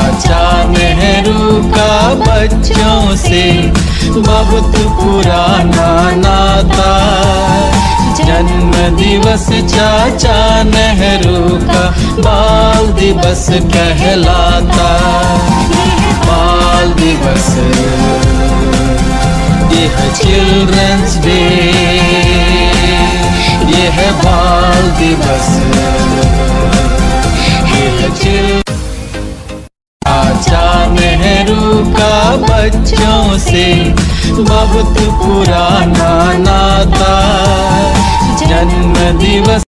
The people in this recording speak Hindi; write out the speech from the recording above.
चाचा नेहरू का बच्चों से बहुत पुराना नाता। जन्म दिवस चाचा नेहरू का बाल दिवस कहलाता। बाल दिवस ये है चिल्ड्रंस डे, ये है बाल दिवस, ये है चाचा नेहरू का बच्चों से बहुत पुराना नाता। जन्म दिवस